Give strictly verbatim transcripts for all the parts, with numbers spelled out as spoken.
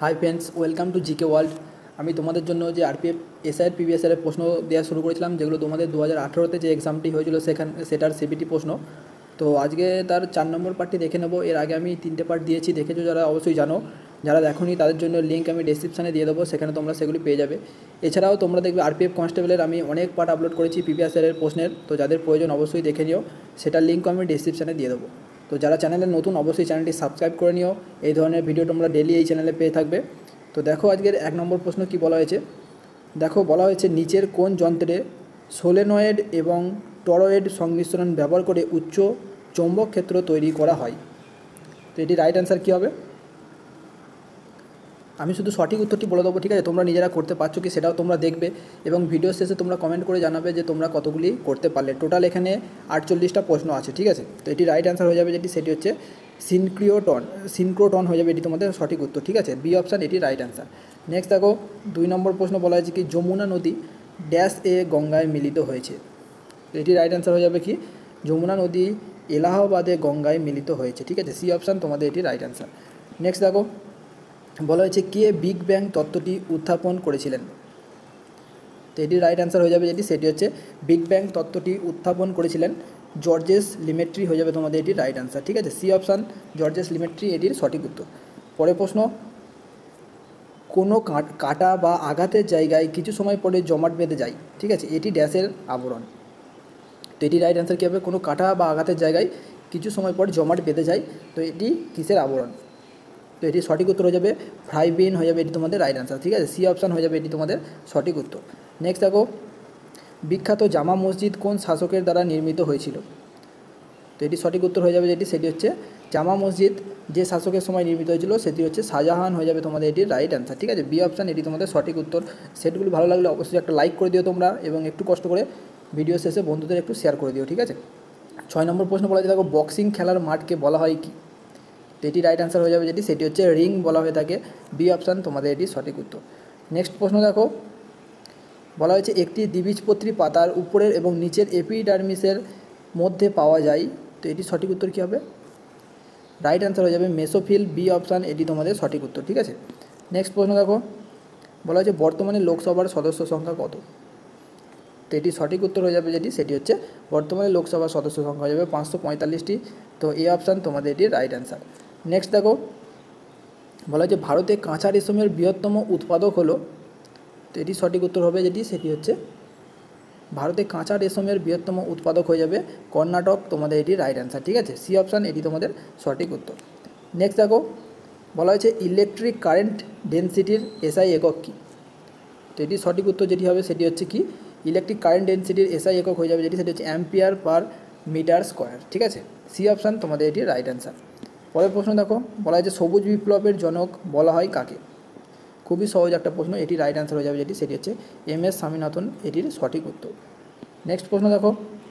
High friends, welcome to GK world. আমি তোমাদের জন্য যে আরপিএফ এসআইয়ের পিভিএসআর প্রশ্ন দেওয়া শুরু করেছিলাম, যেগুলো তোমাদের দু হাজার আঠেরোতে যে এক্সামটি হয়েছিল সেখান সেটার সিবিটি প্রশ্ন। তো আজকে তার চার নম্বর পার্টটি দেখে নেবো। এর আগে আমি তিনটে পার্ট দিয়েছি, দেখেছো যারা অবশ্যই জানো। যারা দেখোনি তাদের জন্য লিঙ্ক আমি ডেসক্রিপশানে দিয়ে দেবো, সেখানে তোমরা সেগুলি পেয়ে যাবে। এছাড়াও তোমরা দেখবে আরপিএফ কনস্টেবলের আমি অনেক পার্ট আপলোড করেছি পিভিএসআরের প্রশ্নের, তো যাদের প্রয়োজন অবশ্যই দেখে নিও। সেটার লিঙ্কও আমি ডেসক্রিপশানে দিয়ে দেবো। তো যারা চ্যানেলে নতুন অবশ্যই চ্যানেলটি সাবস্ক্রাইব করে নিও। এই ধরনের ভিডিও তোমরা ডেলি এই চ্যানেলে পেয়ে থাকবে। তো দেখো আজকের এক নম্বর প্রশ্ন কি বলা হয়েছে। দেখো বলা হয়েছে নিচের কোন যন্ত্রে সোলেনয়েড এবং টরয়েড সংমিশ্রণ ব্যবহার করে উচ্চ চৌম্বক ক্ষেত্র তৈরি করা হয়। তো এটি রাইট অ্যান্সার কী হবে? আমি শুধু সঠিক উত্তরটি বলে দেবো, ঠিক আছে? তোমরা নিজেরা করতে পারছো কি সেটাও তোমরা দেখবে, এবং ভিডিও শেষে তোমরা কমেন্ট করে জানাবে যে তোমরা কতগুলি করতে পারলে। টোটাল এখানে আটচল্লিশটা প্রশ্ন আছে, ঠিক আছে? তো এটি রাইট অ্যান্সার হয়ে যাবে, যেটি সেটি হচ্ছে সিনক্রিওটন সিনক্রোটন হয়ে যাবে এটি তোমাদের সঠিক উত্তর, ঠিক আছে? বি অপশান এটি রাইট অ্যান্সার। নেক্সট দেখো দুই নম্বর প্রশ্ন বলা হয়েছে কি যমুনা নদী ড্যাশ এ গঙ্গায় মিলিত হয়েছে। তো এটি রাইট অ্যান্সার হয়ে যাবে কি যমুনা নদী এলাহাবাদে গঙ্গায় মিলিত হয়েছে, ঠিক আছে? সি অপশান তোমাদের এটি রাইট অ্যান্সার। নেক্সট দেখো বলা হয়েছে কে বিগ ব্যাং তত্ত্বটি উত্থাপন করেছিলেন। তো এটি রাইট অ্যান্সার হয়ে যাবে, যেটি সেটি হচ্ছে বিগ ব্যাং তত্ত্বটি উত্থাপন করেছিলেন জর্জেস লিমেট্রি হয়ে যাবে তোমাদের এটি রাইট অ্যান্সার, ঠিক আছে? সি অপশান জর্জেস লিমেট্রি এটির সঠিক উত্তর। পরের প্রশ্ন, কোনো কাটা বা আঘাতের জায়গায় কিছু সময় পরে জমাট বেঁধে যায়, ঠিক আছে? এটি ড্যাশের আবরণ। তো এটি রাইট অ্যান্সার কী হবে? কোনো কাটা বা আঘাতের জায়গায় কিছু সময় পর জমাট বেঁধে যায়, তো এটি কিসের আবরণ? তো এটি সঠিক উত্তর হয়ে যাবে ফ্রাইবিন হয়ে যাবে এটি তোমাদের রাইট অ্যান্সার, ঠিক আছে? সি অপশান হয়ে যাবে এটি তোমাদের সঠিক উত্তর। নেক্সট দেখো বিখ্যাত জামা মসজিদ কোন শাসকের দ্বারা নির্মিত হয়েছিল। তো এটি সঠিক উত্তর হয়ে যাবে, যেটি সেটি হচ্ছে জামা মসজিদ যে শাসকের সময় নির্মিত হয়েছিল সেটি হচ্ছে শাহজাহান হয়ে যাবে তোমাদের এটির রাইট অ্যান্সার, ঠিক আছে? বি অপশান এটি তোমাদের সঠিক উত্তর। সেটগুলো ভালো লাগলে অবশ্যই একটা লাইক করে দিও তোমরা, এবং একটু কষ্ট করে ভিডিও শেষে বন্ধুদের একটু শেয়ার করে দিও, ঠিক আছে? ছয় নম্বর প্রশ্ন বলা হয়েছে দেখো বক্সিং খেলার মাঠকে বলা হয় কি। তো এটি রাইট অ্যান্সার হয়ে যাবে, যেটি সেটি হচ্ছে রিং বলা হয়ে থাকে। বি অপশান তোমাদের এটি সঠিক উত্তর। নেক্সট প্রশ্ন দেখো বলা হয়েছে একটি দ্বিবীজপত্রী পাতার উপরের এবং নিচের এপিডার্মিসের মধ্যে পাওয়া যায়। তো এটি সঠিক উত্তর কী হবে? রাইট অ্যান্সার হয়ে যাবে মেসোফিল। বি অপশান এটি তোমাদের সঠিক উত্তর, ঠিক আছে? নেক্সট প্রশ্ন দেখো বলা হয়েছে বর্তমানে লোকসভার সদস্য সংখ্যা কত। তো এটি সঠিক উত্তর হয়ে যাবে, যেটি সেটি হচ্ছে বর্তমানে লোকসভার সদস্য সংখ্যা হয়ে যাবে পাঁচশো পঁয়তাল্লিশটি। তো এ অপশান তোমাদের এটি রাইট অ্যান্সার। নেক্সট দেখো বলা হয়েছে ভারতে কাঁচা রেশমের বৃহত্তম উৎপাদক হলো। তো এটি সঠিক উত্তর হবে, যেটি সেটি হচ্ছে ভারতে কাঁচা রেশমের বৃহত্তম উৎপাদক হয়ে যাবে কর্ণাটক, তোমাদের এটি রাইট অ্যান্সার, ঠিক আছে? সি অপশান এটি তোমাদের সঠিক উত্তর। নেক্সট দেখো বলা হয়েছে ইলেকট্রিক কারেন্ট ডেনসিটির এসআই একক কী। তো এটি সঠিক উত্তর যেটি হবে সেটি হচ্ছে কি ইলেকট্রিক কারেন্ট ডেনসিটির এসআই একক হয়ে যাবে, যেটি সেটি হচ্ছে অ্যাম্পিয়ার পার মিটার স্কোয়ার, ঠিক আছে? সি অপশান তোমাদের এটি রাইট অ্যান্সার। পরের প্রশ্ন দেখো বলা হয়েছে সবুজ বিপ্লবের জনক বলা হয় কাকে। খুবই সহজ একটা প্রশ্ন, এটি রাইট অ্যান্সার হয়ে যাবে, যেটি সেটি হচ্ছে এম এস স্বামীনাথন এটির সঠিক উত্তর। নেক্সট প্রশ্ন দেখো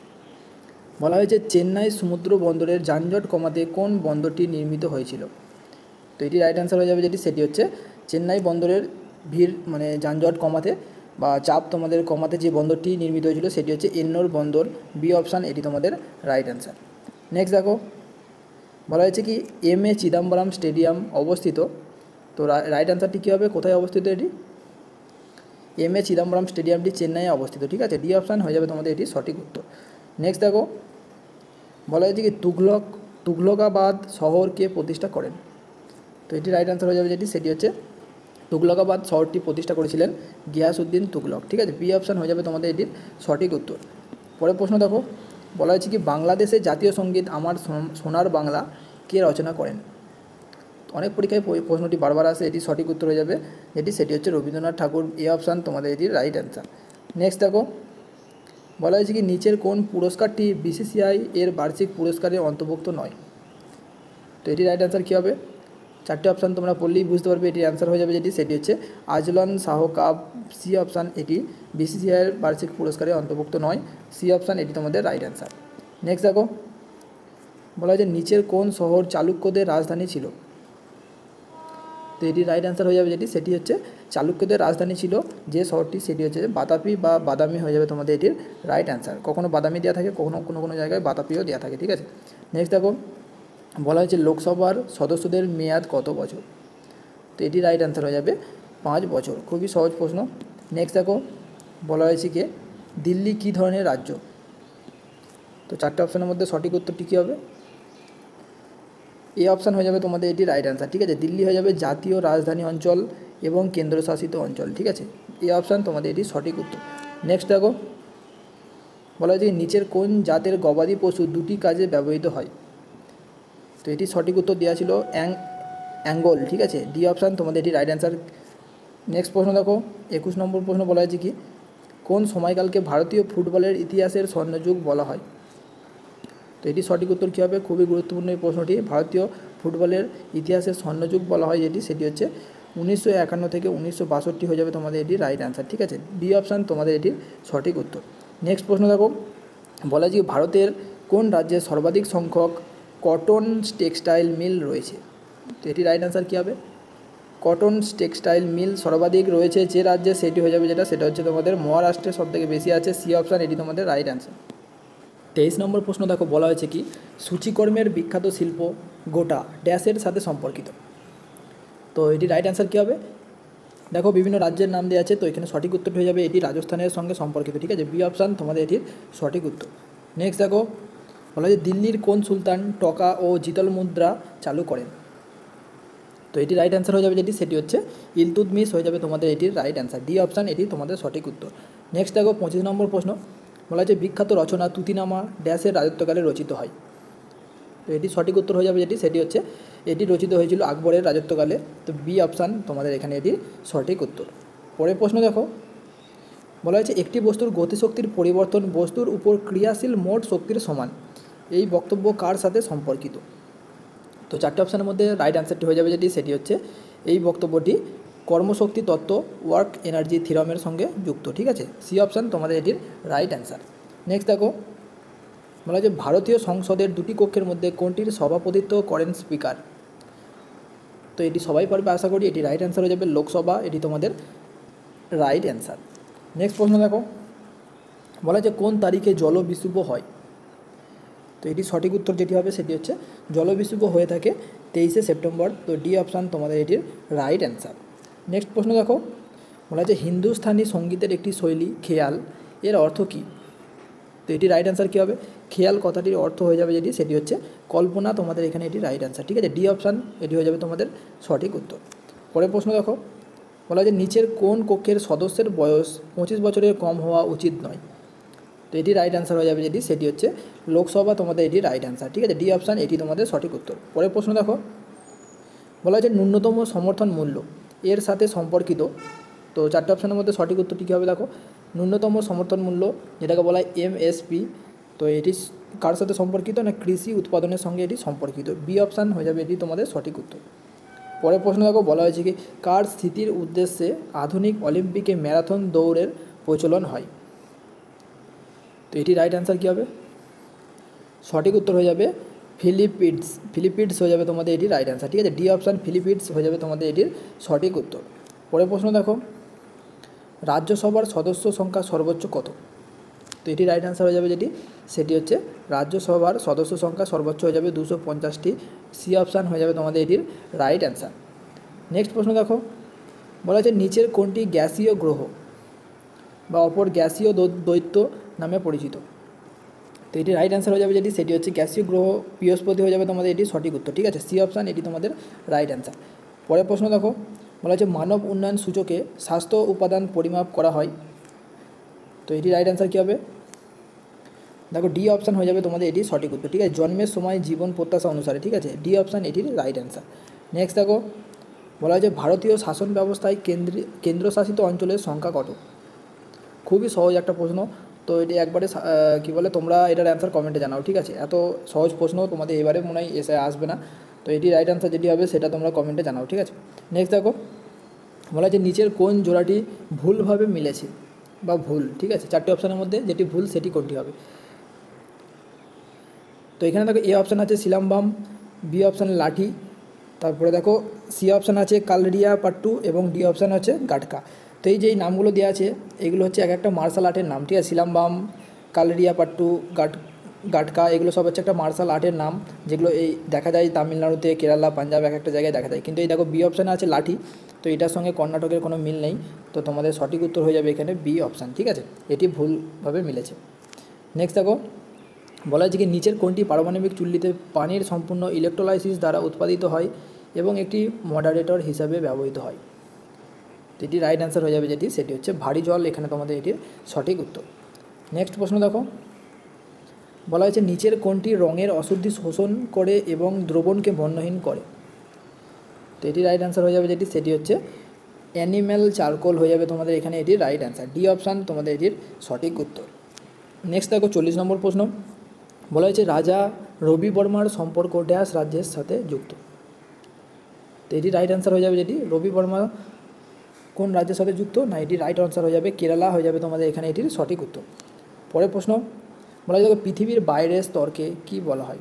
বলা হয়েছে চেন্নাই সমুদ্র বন্দরের যানজট কমাতে কোন বন্দরটি নির্মিত হয়েছিল। তো এটি রাইট অ্যান্সার হয়ে যাবে, যেটি সেটি হচ্ছে চেন্নাই বন্দরের ভিড় মানে যানজট কমাতে বা চাপ তোমাদের কমাতে যে বন্দরটি নির্মিত হয়েছিল সেটি হচ্ছে এন্নোর বন্দর। বি অপশান এটি তোমাদের রাইট অ্যান্সার। নেক্সট দেখো বলা হয়েছে কি এম এ চিদাম্বরম স্টেডিয়াম অবস্থিত। তো রাইট অ্যান্সারটি কী হবে? কোথায় অবস্থিত এটি? এম এ চিদাম্বরম স্টেডিয়ামটি চেন্নাইয়ে অবস্থিত, ঠিক আছে? ডি অপশান হয়ে যাবে তোমাদের এটি সঠিক উত্তর। নেক্সট দেখো বলা হয়েছে কি তুগলক তুগলকাবাদ শহরকে প্রতিষ্ঠা করেন। তো এটি রাইট অ্যান্সার হয়ে যাবে, যেটি সেটি হচ্ছে তুগলকাবাদ শহরটি প্রতিষ্ঠা করেছিলেন গিয়াসউদ্দিন তুগলক, ঠিক আছে? বি অপশান হয়ে যাবে তোমাদের এটির সঠিক উত্তর। পরের প্রশ্ন দেখো বলা হয়েছে কি বাংলাদেশের জাতীয় সঙ্গীত আমার সোনার বাংলা কে রচনা করেন। অনেক পরীক্ষায় প্রশ্নটি বারবার আসে, এটি সঠিক উত্তর হয়ে যাবে, যেটি সেটি হচ্ছে রবীন্দ্রনাথ ঠাকুর। এ অপশান তোমাদের এটির রাইট অ্যান্সার। নেক্সট দেখো বলা হয়েছে কি নিচের কোন পুরস্কারটি বিসিসিআই এর বার্ষিক পুরস্কারের অন্তর্ভুক্ত নয়। তো এটি রাইট অ্যান্সার কী হবে? চারটে অপশান তোমরা পড়লেই বুঝতে পারবে এটির অ্যান্সার হয়ে যাবে, যেটি সেটি হচ্ছে Azlan Shah cup. C option এটি বিসিসিআইয়ের বার্ষিক পুরস্কারে অন্তর্ভুক্ত নয়। সি অপশান এটি তোমাদের রাইট অ্যান্সার। নেক্সট দেখো বলা হয়েছে নিচের কোন শহর চালুক্যদের রাজধানী ছিল। তো এটি রাইট অ্যান্সার হয়ে যাবে, যেটি সেটি হচ্ছে চালুক্যদের রাজধানী ছিল যে শহরটি সেটি হচ্ছে বাতাপি বা বাদামি হয়ে যাবে তোমাদের এটির রাইট অ্যান্সার। কখনো বাদামি দেওয়া থাকে, কখনো কোনো কোনো জায়গায় বাতাপিও দেওয়া থাকে, ঠিক আছে? নেক্সট দেখো বলা হয়েছে লোকসভার সদস্যদের মেয়াদ কত বছর। তো এটি রাইট অ্যান্সার হয়ে যাবে পাঁচ বছর। খুবই সহজ প্রশ্ন। নেক্সট দেখো বলা হয়েছে কি দিল্লি কী ধরনের রাজ্য? তো চারটে অপশানের মধ্যে সঠিক উত্তরটি কী হবে? এ অপশান হয়ে যাবে তোমাদের এটি রাইট অ্যান্সার, ঠিক আছে। দিল্লি হয়ে যাবে জাতীয় রাজধানী অঞ্চল এবং কেন্দ্রশাসিত অঞ্চল, ঠিক আছে। এই অপশান তোমাদের এটি সঠিক উত্তর। নেক্সট দেখো বলা হয়েছে নিচের কোন জাতের গবাদি পশু দুটি কাজে ব্যবহৃত হয়? তো এটি সঠিক উত্তর দেওয়া ছিল অ্যাং অ্যাঙ্গল, ঠিক আছে। ডি অপশান তোমাদের এটি রাইট অ্যান্সার। নেক্সট প্রশ্ন দেখো একুশ নম্বর প্রশ্ন বলা হয়েছে কি কোন সময়কালকে ভারতীয় ফুটবলের ইতিহাসের স্বর্ণযুগ বলা হয়? তো এটি সঠিক উত্তর কী হবে? খুবই গুরুত্বপূর্ণ এই প্রশ্নটি। ভারতীয় ফুটবলের ইতিহাসের স্বর্ণযুগ বলা হয় যেটি, সেটি হচ্ছে উনিশশো একান্ন থেকে উনিশশো বাষট্টি হয়ে যাবে তোমাদের এটি রাইট অ্যান্সার, ঠিক আছে। ডি অপশান তোমাদের এটির সঠিক উত্তর। নেক্সট প্রশ্ন দেখো বলা যে ভারতের কোন রাজ্যে সর্বাধিক সংখ্যক কটন টেক্সটাইল মিল রয়েছে? তো এটি রাইট অ্যান্সার কী হবে? কটন টেক্সটাইল মিল সর্বাধিক রয়েছে যে রাজ্যে, সেটি হয়ে যাবে যেটা সেটা হচ্ছে তোমাদের মহারাষ্ট্রে সবথেকে বেশি আছে। সি অপশান এটি তোমাদের রাইট অ্যান্সার। তেইশ নম্বর প্রশ্ন দেখো বলা হয়েছে কি সূচিকর্মের বিখ্যাত শিল্প গোটা ড্যাশের সাথে সম্পর্কিত? তো এটি রাইট অ্যান্সার কী হবে? দেখো বিভিন্ন রাজ্যের নাম দেওয়া আছে, তো এখানে সঠিক উত্তর হয়ে যাবে এটি রাজস্থানের সঙ্গে সম্পর্কিত, ঠিক আছে। বি অপশান তোমাদের এটির সঠিক উত্তর। নেক্সট দেখো বলা হয়েছে দিল্লির কোন সুলতান টকা ও জিতল মুদ্রা চালু করেন? তো এটি রাইট অ্যান্সার হয়ে যাবে যেটি সেটি হচ্ছে ইলতুৎমিশ হয়ে যাবে তোমাদের এটির রাইট অ্যান্সার। ডি অপশান এটি তোমাদের সঠিক উত্তর। নেক্সট দেখো পঁচিশ নম্বর প্রশ্ন বলা হয়েছে বিখ্যাত রচনা তুতিনামা ড্যাশের রাজত্বকালে রচিত হয়? তো এটি সঠিক উত্তর হয়ে যাবে যেটি সেটি হচ্ছে এটি রচিত হয়েছিল আকবরের রাজত্বকালে। তো বি অপশান তোমাদের এখানে এটি সঠিক উত্তর। পরের প্রশ্ন দেখো বলা হয়েছে একটি বস্তুর গতিশক্তির পরিবর্তন বস্তুর উপর ক্রিয়াশীল মোট শক্তির সমান, এই বক্তব্য কার সাথে সম্পর্কিত? তো চারটে অপশানের মধ্যে রাইট অ্যান্সারটি হয়ে যাবে যেটি সেটি হচ্ছে এই বক্তব্যটি কর্মশক্তি তত্ত্ব ওয়ার্ক এনার্জি থিওরামের সঙ্গে যুক্ত, ঠিক আছে। সি অপশান তোমাদের এটির রাইট অ্যান্সার। নেক্সট দেখো বলা হয়েছে ভারতীয় সংসদের দুটি কক্ষের মধ্যে কোনটির সভাপতিত্ব করেন স্পিকার? তো এটি সবাই পারবে আশা করি। এটি রাইট অ্যান্সার হয়ে যাবে লোকসভা, এটি তোমাদের রাইট অ্যান্সার। নেক্সট প্রশ্ন দেখো বলা হয়েছে কোন তারিখে জলবিশুভ হয়? তো এটি সঠিক উত্তর যেটি হবে সেটি হচ্ছে জলবিশুভ হয়ে থাকে তেইশে সেপ্টেম্বর। তো ডি অপশান তোমাদের এটির রাইট অ্যান্সার। নেক্সট প্রশ্ন দেখো বলা হয়েছে হিন্দুস্তানি সঙ্গীতের একটি শৈলী খেয়াল এর অর্থ কী? তো এটি রাইট অ্যান্সার কী হবে? খেয়াল কথাটির অর্থ হয়ে যাবে যেটি সেটি হচ্ছে কল্পনা, তোমাদের এখানে এটি রাইট অ্যান্সার, ঠিক আছে। ডি অপশান এটি হয়ে যাবে তোমাদের সঠিক উত্তর। পরের প্রশ্ন দেখো বলা হয়েছে নিচের কোন কক্ষের সদস্যের বয়স পঁচিশ বছরের কম হওয়া উচিত নয়? তো এটি রাইট অ্যান্সার হয়ে যাবে যেটি সেটি হচ্ছে লোকসভা, তোমাদের এটি রাইট অ্যান্সার, ঠিক আছে। ডি অপশান এটি তোমাদের সঠিক উত্তর। পরের প্রশ্ন দেখো বলা হয়েছে ন্যূনতম সমর্থন মূল্য এর সাথে সম্পর্কিত। তো চারটে অপশানের মধ্যে সঠিক উত্তরটি কী হবে? দেখো ন্যূনতম সমর্থন মূল্য যেটাকে বলা হয় এমএসপি, তো এটি কার সাথে সম্পর্কিত না কৃষি উৎপাদনের সঙ্গে এটি সম্পর্কিত। বি অপশান হয়ে যাবে এটি তোমাদের সঠিক উত্তর। পরের প্রশ্ন দেখো বলা হয়েছে কি কার স্থিতির উদ্দেশ্যে আধুনিক অলিম্পিকে ম্যারাথন দৌড়ের প্রচলন হয়? তো এটি রাইট অ্যান্সার কী হবে? সঠিক উত্তর হয়ে যাবে ফিলিপিডস, ফিলিপিডস হয়ে যাবে তোমাদের এটি রাইট অ্যান্সার, ঠিক আছে। ডি অপশান ফিলিপিডস হয়ে যাবে তোমাদের এটির সঠিক উত্তর। পরের প্রশ্ন দেখো রাজ্যসভার সদস্য সংখ্যা সর্বোচ্চ কত? তো এটি রাইট অ্যান্সার হয়ে যাবে যেটি সেটি হচ্ছে রাজ্যসভার সদস্য সংখ্যা সর্বোচ্চ হয়ে যাবে দুশো পঞ্চাশটি। সি অপশান হয়ে যাবে তোমাদের এটির রাইট অ্যান্সার। নেক্সট প্রশ্ন দেখো বলা হচ্ছে নিচের কোনটি গ্যাসীয় গ্রহ বা অপর গ্যাসীয় দৈত্য নামে পরিচিত? তো এটি রাইট অ্যান্সার হয়ে যাবে যেটি সেটি হচ্ছে গ্যাসীয় গ্রহ বৃহস্পতি হয়ে যাবে তোমাদের এটি সঠিক উত্তর, ঠিক আছে। সি অপশান এটি তোমাদের রাইট অ্যান্সার। পরের প্রশ্ন দেখো বলা হচ্ছে মানব উন্নয়ন সূচকে স্বাস্থ্য উপাদান পরিমাপ করা হয়? তো এটি রাইট অ্যান্সার কী হবে? দেখো ডি অপশান হয়ে যাবে তোমাদের এটি সঠিক উত্তর, ঠিক আছে। জন্মের সময় জীবন প্রত্যাশা অনুসারে, ঠিক আছে। ডি অপশান এটির রাইট অ্যান্সার। নেক্সট দেখো বলা হয়েছে ভারতীয় শাসন ব্যবস্থায় কেন্দ্রীয় কেন্দ্রশাসিত অঞ্চলের সংখ্যা কত? খুবই সহজ একটা প্রশ্ন, তো এটি একবারে কী বলে তোমরা এটার অ্যান্সার কমেন্টে জানাও, ঠিক আছে। এত সহজ প্রশ্ন তোমাদের এবারে মনে হয় এসে আসবে না, তো এটি রাইট অ্যান্সার যেটি হবে সেটা তোমরা কমেন্টে জানাও, ঠিক আছে। নেক্সট দেখো বলা হচ্ছে নিচের কোন জোড়াটি ভুলভাবে মিলেছে বা ভুল, ঠিক আছে। চারটি অপশানের মধ্যে যেটি ভুল সেটি কোনটি হবে? তো এখানে দেখো এ অপশান আছে সিলাম্বাম, বি অপশান লাঠি, তারপরে দেখো সি অপশান আছে কালরিয়া পাট্টু এবং ডি অপশান হচ্ছে গাটকা। তো এই যে এই নামগুলো দেওয়া আছে এগুলো হচ্ছে এক একটা মার্শাল আর্টের নাম, ঠিক আছে। সিলাম্বাম, কালরিয়া পাট্টু, গাট গাটকা, এগুলো সব হচ্ছে একটা মার্শাল আর্টের নাম, যেগুলো এই দেখা যায় তামিলনাড়ুতে, কেরালা, পাঞ্জাব এক একটা জায়গায় দেখা যায়। কিন্তু এই দেখো বি অপশানে আছে লাঠি, তো এটার সঙ্গে কর্ণাটকের কোনো মিল নেই, তো তোমাদের সঠিক উত্তর হয়ে যাবে এখানে বি অপশান, ঠিক আছে, এটি ভুলভাবে মিলেছে। নেক্সট দেখো বলা হয়েছে কি নিচের কোনটি পারমাণবিক চুল্লিতে পানির সম্পূর্ণ ইলেকট্রোলাইসিস দ্বারা উৎপাদিত হয় এবং একটি মডারেটর হিসাবে ব্যবহৃত হয়। তো এটি রাইট অ্যান্সার হয়ে যাবে, যেটি সেটি হচ্ছে ভারী জল, এখানে তোমাদের এটির সঠিক উত্তর। নেক্সট প্রশ্ন দেখো বলা হয়েছে নিচের কোনটি রঙের অশুদ্ধি শোষণ করে এবং দ্রবণকে বর্ণহীন করে। তো এটি রাইট অ্যান্সার হয়ে যাবে, যেটি সেটি হচ্ছে অ্যানিম্যাল চারকোল হয়ে যাবে তোমাদের এখানে এটির রাইট অ্যান্সার, ডি অপশান তোমাদের এটির সঠিক উত্তর। নেক্সট দেখো চল্লিশ নম্বর প্রশ্ন বলা হয়েছে রাজা রবি বর্মার সম্পর্ক ড্যাশ রাজ্যের সাথে যুক্ত। তো এটি রাইট অ্যান্সার হয়ে যাবে, যেটি রবি বর্মা কোন রাজ্যের সাথে যুক্ত, না এটি রাইট আনসার হয়ে যাবে কেরালা হয়ে যাবে তোমাদের এখানে এটির সঠিক উত্তর। পরের প্রশ্ন বলা যাবে পৃথিবীর বাইরের স্তরকে কি বলা হয়।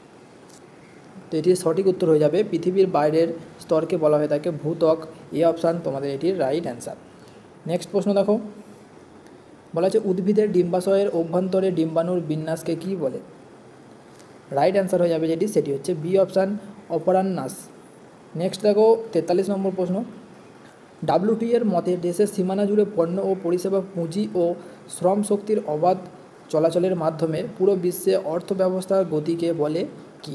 তো এটির সঠিক উত্তর হয়ে যাবে পৃথিবীর বাইরের স্তরকে বলা হয় থাকে ভূত্বক, এ অপশান তোমাদের এটির রাইট অ্যান্সার। নেক্সট প্রশ্ন দেখো বলা হচ্ছে উদ্ভিদের ডিম্বাশয়ের অভ্যন্তরে ডিম্বাণুর বিন্যাসকে কি বলে। রাইট অ্যান্সার হয়ে যাবে যেটি সেটি হচ্ছে বি অপশান অপরান্যাস। নেক্সট দেখো তেতাল্লিশ নম্বর প্রশ্ন ডাব্লিউটি এর মতে দেশের সীমানা জুড়ে পণ্য ও পরিষেবা পুঁজি ও শ্রম শক্তির অবাধ চলাচলের মাধ্যমে পুরো বিশ্বে অর্থ ব্যবস্থার গতিকে বলে কি।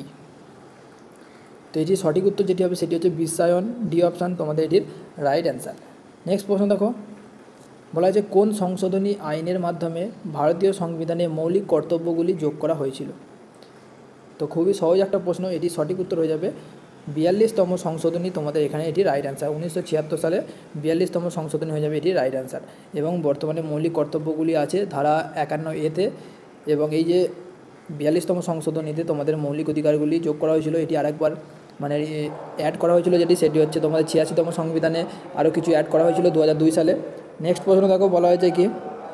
তো এটি সঠিক উত্তর যেটি হবে সেটি হচ্ছে বিশ্বায়ন, ডি অপশান তোমাদের এটির রাইট অ্যান্সার। নেক্সট প্রশ্ন দেখো বলা হয়েছে কোন সংশোধনী আইনের মাধ্যমে ভারতীয় সংবিধানে মৌলিক কর্তব্যগুলি যোগ করা হয়েছিল। তো খুবই সহজ একটা প্রশ্ন, এটি সঠিক উত্তর হয়ে যাবে বিয়াল্লিশতম সংশোধনী তোমাদের এখানে এটি রাইট অ্যান্সার। উনিশশো ছিয়াত্তর সালে বিয়াল্লিশতম সংশোধনী হয়ে যাবে এটি রাইট অ্যান্সার। এবং বর্তমানে মৌলিক কর্তব্যগুলি আছে ধারা একান্ন এতে, এবং এই যে বিয়াল্লিশতম সংশোধনীতে তোমাদের মৌলিক অধিকারগুলি যোগ করা হয়েছিল, এটি আরেকবার মানে অ্যাড করা হয়েছিল, যেটি সেটি হচ্ছে তোমাদের ছিয়াশিতম সংবিধানে আরও কিছু অ্যাড করা হয়েছিল দু হাজার দুই সালে। নেক্সট প্রশ্ন দেখো বলা হয়েছে কি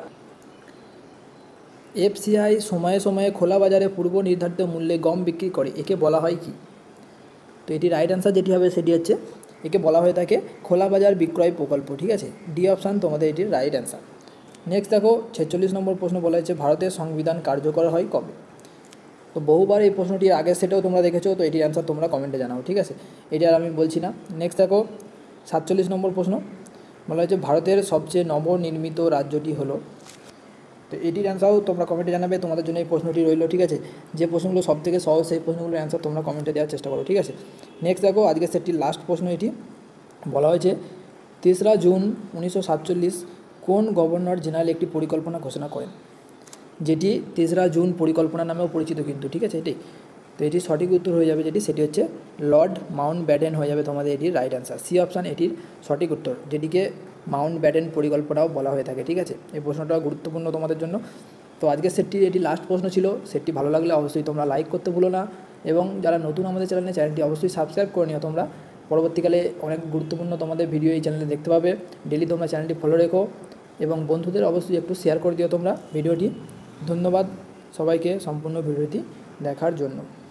এফসিআই সময়ে সময়ে খোলা বাজারে পূর্ব নির্ধারিত মূল্যে গম বিক্রি করে, একে বলা হয় কি। তো এটি রাইট অ্যান্সার যেটি হবে সেটি হচ্ছে একে বলা হয়ে থাকে খোলা বাজার বিক্রয় প্রকল্প, ঠিক আছে, ডি অপশান তোমাদের এটির রাইট অ্যান্সার। নেক্সট দেখো ছেচল্লিশ নম্বর প্রশ্ন বলা হয়েছে ভারতের সংবিধান কার্যকর হয় কবে। তো বহুবার এই প্রশ্নটির আগে সেটাও তোমরা দেখেছো, তো এটির অ্যান্সার তোমরা কমেন্টে জানাও, ঠিক আছে, এটি আর আমি বলছি না। নেক্সট দেখো সাতচল্লিশ নম্বর প্রশ্ন বলা হয়েছে ভারতের সবচেয়ে নবনির্মিত রাজ্যটি হলো। তো এটির অ্যান্সারও তোমরা কমেন্টে জানাবে, তোমাদের জন্য এই প্রশ্নটি রইল, ঠিক আছে, যে প্রশ্নগুলো সব থেকে সহজ সেই প্রশ্নগুলোর অ্যান্সার তোমরা কমেন্টে দেওয়ার চেষ্টা করো, ঠিক আছে। নেক্সট দেখো আজকে সেটির লাস্ট প্রশ্ন, এটি বলা হয়েছে তেসরা জুন উনিশশো সাতচল্লিশ কোন গভর্নর জেনারেল একটি পরিকল্পনা ঘোষণা করেন, যেটি তেসরা জুন পরিকল্পনা নামেও পরিচিত কিন্তু, ঠিক আছে, এটি। তো এটি সঠিক উত্তর হয়ে যাবে যেটি সেটি হচ্ছে লর্ড মাউন্ট ব্যাটেন হয়ে যাবে তোমাদের এটির রাইট অ্যান্সার, সি অপশান এটির সঠিক উত্তর, যেটিকে মাউন্ট ব্যাটেন পরিকল্পনাও বলা হয়ে থাকে, ঠিক আছে। এই প্রশ্নটা গুরুত্বপূর্ণ তোমাদের জন্য। তো আজকে সেটটি এটি লাস্ট প্রশ্ন ছিল, সেটটি ভালো লাগলে অবশ্যই তোমরা লাইক করতে ভুলো না, এবং যারা নতুন আমাদের চ্যানেলে চ্যানেলটি অবশ্যই সাবস্ক্রাইব করে নিও তোমরা। পরবর্তীকালে অনেক গুরুত্বপূর্ণ তোমাদের ভিডিও এই চ্যানেলে দেখতে পাবে, ডেলি তোমরা চ্যানেলটি ফলো রেখো এবং বন্ধুদের অবশ্যই একটু শেয়ার করে দিও তোমরা ভিডিওটি। ধন্যবাদ সবাইকে সম্পূর্ণ ভিডিওটি দেখার জন্য।